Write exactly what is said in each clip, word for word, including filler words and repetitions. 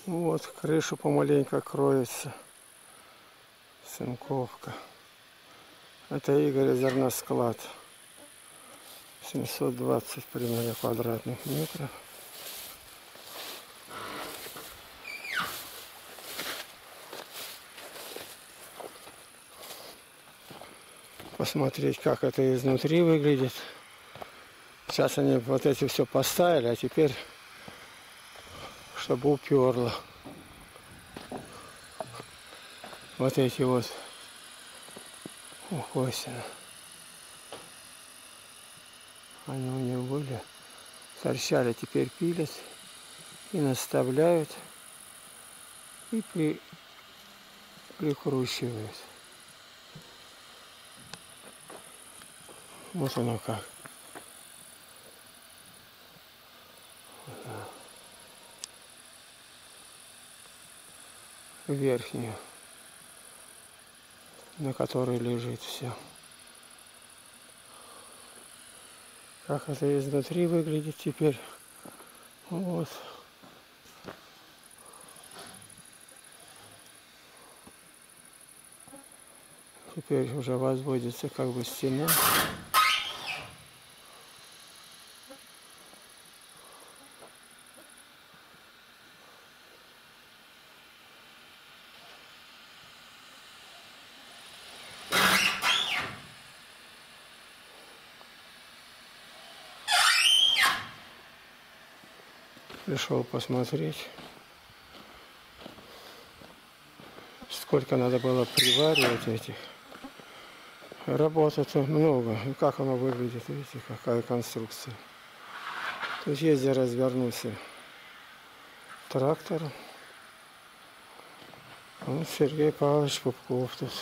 Вот, крышу помаленько кроется. Сынковка. Это Игорь зерносклад. семьсот двадцать примерно квадратных метров. Посмотреть, как это изнутри выглядит. Сейчас они вот эти все поставили, а теперь, чтобы уперло. Вот эти вот ухосины. Они у них были. Торчали, теперь пилят и наставляют и при... прикручивают. Вот оно как. Верхнюю, на которой лежит все. Как это изнутри выглядит теперь. Вот. Теперь уже возводится как бы стена. Пришел посмотреть, сколько надо было приваривать этих. Работы-то много. И как оно выглядит, видите, какая конструкция. Тут есть где развернулся трактор. Вот Сергей Павлович Пупков тут.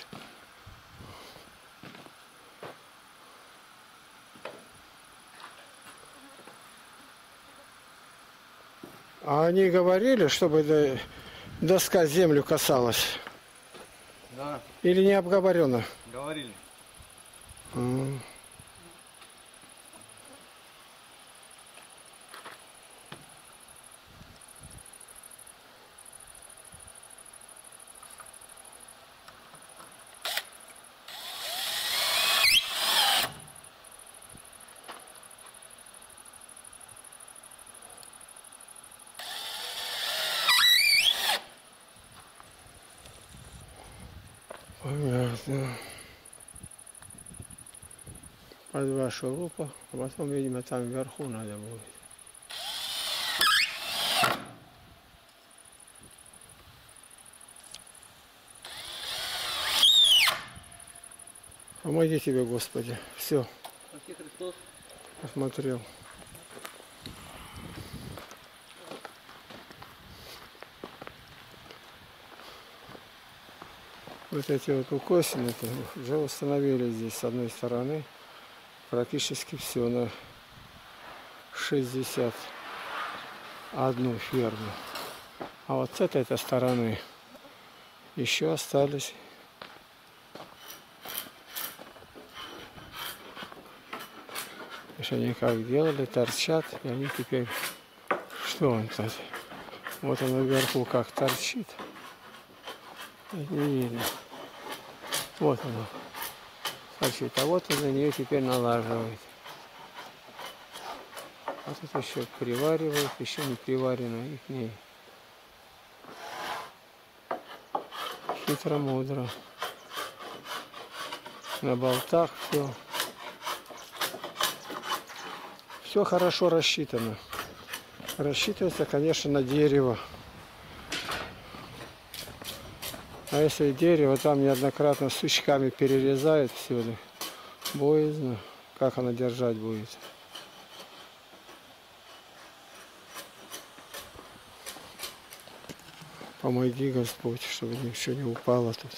А они говорили, чтобы доска землю касалась? Да. Или не обговорено? Говорили. Mm. Понятно. По два шурупа, а потом, видимо, там вверху надо будет. Помоги тебе, Господи. Все. Спаси Христос. Посмотрел. Вот эти вот укосины уже установили здесь с одной стороны практически все на шестьдесят одну ферму. А вот с этой стороны еще остались. Они как делали, торчат, и они теперь... Что он тут? Вот он наверху как торчит. Не видно. Вот оно. Торчит. А вот он на нее теперь налаживает. А тут еще приваривает, еще не приварено и к ней. Хитро-мудро. На болтах все. Все хорошо рассчитано. Рассчитывается, конечно, на дерево. А если дерево там неоднократно сучками перерезают всюду, боязно, как оно держать будет. Помоги, Господь, чтобы ничего не упало тут.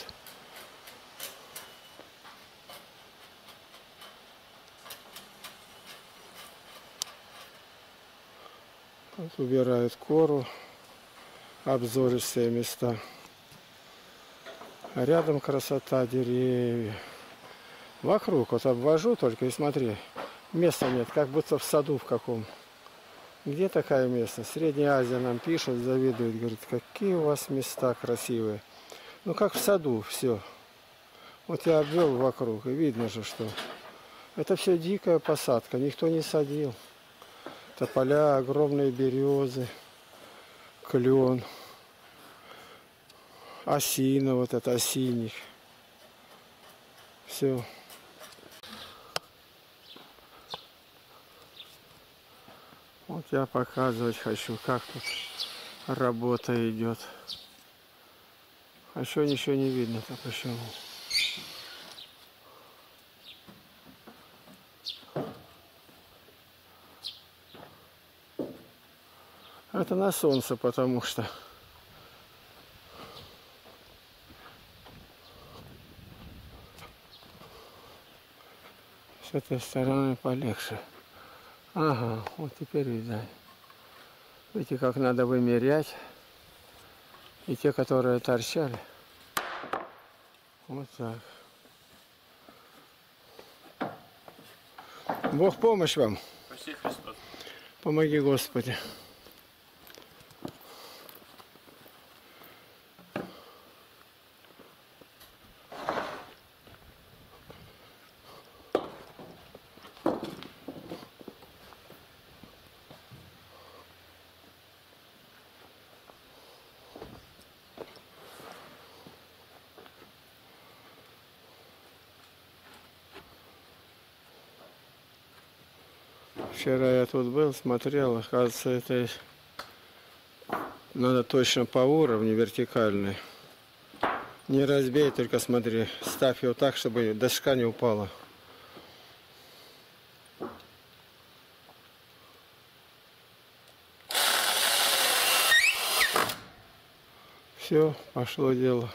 Вот убирают кору, обзористые места. А рядом красота, деревья. Вокруг вот обвожу только и смотри, места нет, как будто в саду в каком. Где такая местность? Средняя Азия нам пишут, завидуют, говорят, какие у вас места красивые. Ну как в саду, все. Вот я обвел вокруг, и видно же, что это все дикая посадка, никто не садил. Тополя, огромные березы, клен, осина, вот это осинник. Все. Вот я показывать хочу, как тут работа идет. А еще ничего не видно-то почему. Это на солнце, потому что с этой стороны полегче. Ага, вот теперь видать. Видите, как надо вымерять. И те, которые торчали. Вот так. Бог помощь вам. Спаси Христос. Помоги, Господи. Вчера я тут был, смотрел, оказывается, это надо точно по уровню вертикальной. Не разбей, только смотри, ставь его так, чтобы доска не упала. Все, пошло дело.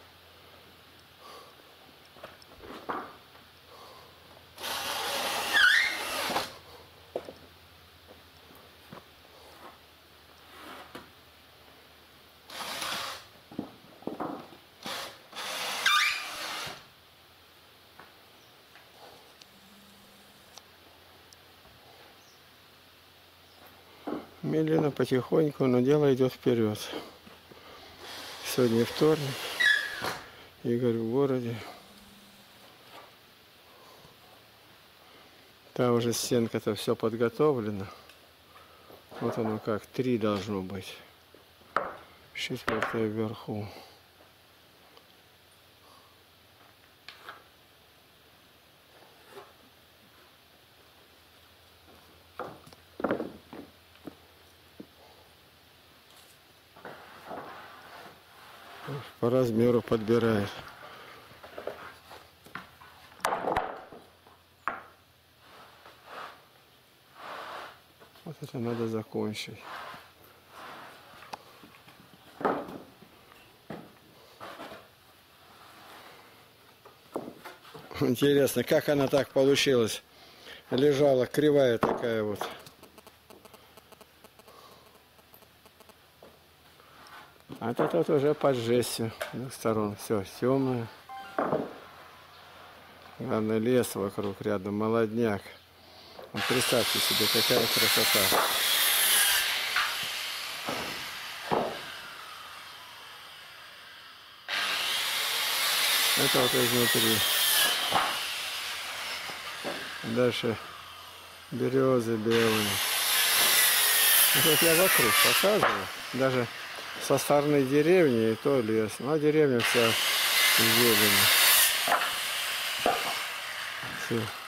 Медленно, потихоньку, но дело идет вперед. Сегодня вторник. Игорь в городе. Там уже стенка-то все подготовлено. Вот оно как, три должно быть. Четвертое вверху. По размеру подбирает. Вот это надо закончить. Интересно, как она так получилась? Лежала кривая такая вот. А то тут уже под жестью с двух сторон. Все темное. Главное, лес вокруг рядом, молодняк. Вот представьте себе, какая красота. Это вот изнутри. Дальше березы белые. Вот я вокруг показываю. Даже со стороны деревни и то лес. Ну, а деревня вся в зелени. Все.